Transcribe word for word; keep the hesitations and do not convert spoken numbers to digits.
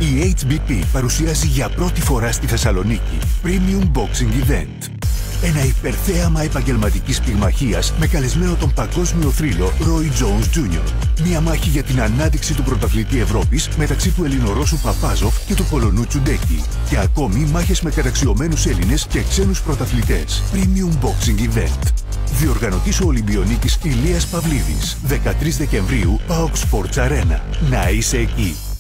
Η έιτς μπι πι παρουσιάζει για πρώτη φορά στη Θεσσαλονίκη Premium Boxing Event. Ένα υπερθέαμα επαγγελματικής πυγμαχίας με καλεσμένο τον παγκόσμιο θρύλο Roy Jones τζούνιορ. Μια μάχη για την ανάδειξη του πρωταθλητή Ευρώπης μεταξύ του Ελληνορώσου Παπάζοφ και του Πολωνού Τσουντέκη. Και ακόμη μάχες με καταξιωμένους Έλληνες και ξένους πρωταθλητές. Premium Boxing Event. Διοργανωτής ο Ολυμπιονίκης Ηλίας Παυλίδης. δεκατρείς Δεκεμβρίου, ΠΑΟΚ Sports Arena. Να είσαι εκεί.